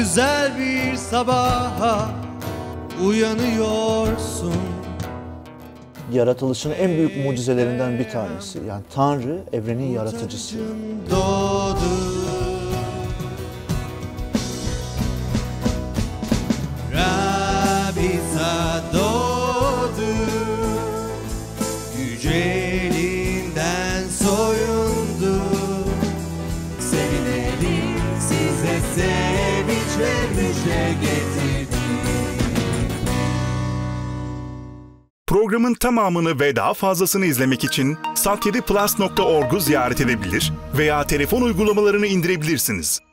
güzel bir sabaha uyanıyorsun. Yaratılışın en büyük mucizelerinden bir tanesi. Yani Tanrı evrenin yaratıcısı. Doğdu. Rabita doğdu. Yüceliğinden soyundu. Sevinelim, size sevinç ve müjde getirdi. Programın tamamını ve daha fazlasını izlemek için sat7plus.org'u ziyaret edebilir veya telefon uygulamalarını indirebilirsiniz.